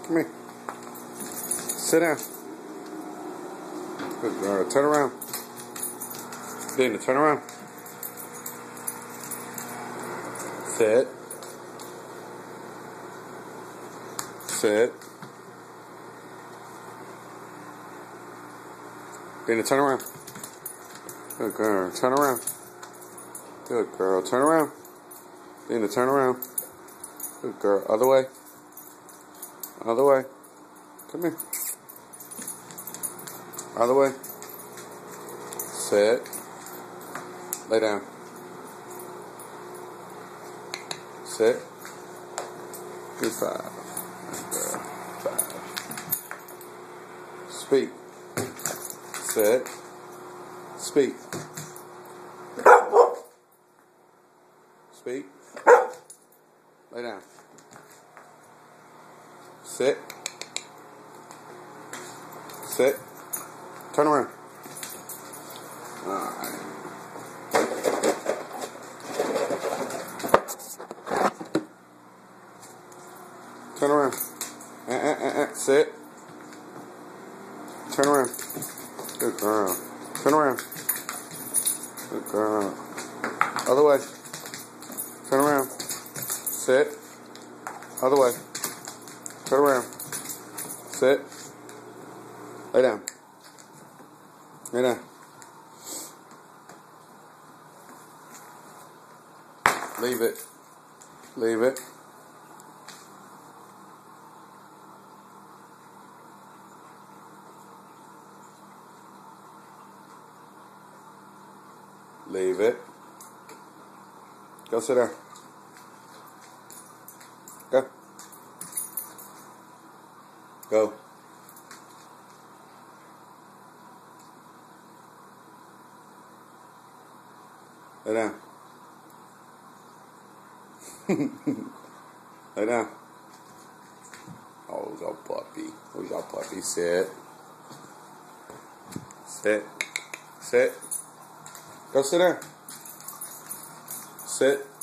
Come here. Sit down. Good girl. Turn around. Dana, turn around. Sit. Sit. Dana, turn around. Good girl. Turn around. Good girl. Turn around. Dana, turn around. Good girl. Other way. Other way. Come here. Other way. Sit. Lay down. Sit. Good 5. Good girl. 5. Speak. Sit. Speak. Speak. Lay down. Sit. Sit. Turn around. Alright. Turn around. Sit. Turn around. Good girl. Turn around. Good girl. Other way. Turn around. Sit. Other way. Turn around. Sit. Lay down. Lay down. Leave it. Leave it. Leave it. Go sit down. Go. Go. Lay down. Lay down. Oh, who's our puppy? Who's our puppy? Sit. Sit. Sit. Go sit down. Sit.